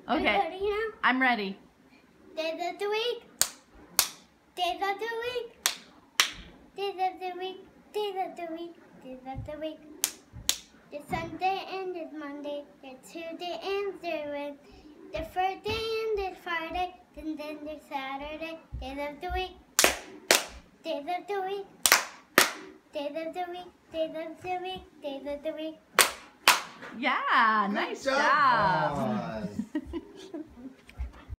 Okay. Are you ready now? I'm ready. Days of the week. Days of the week. Days of the week. Days of the week. Days of the week. There's Sunday and there's Monday. There's Tuesday and there's Wednesday. There's Thursday and there's Friday. And then there's Saturday. Days of the week. Days of the week. Days of the week. Days of the week. Days of the week. Yeah, nice job.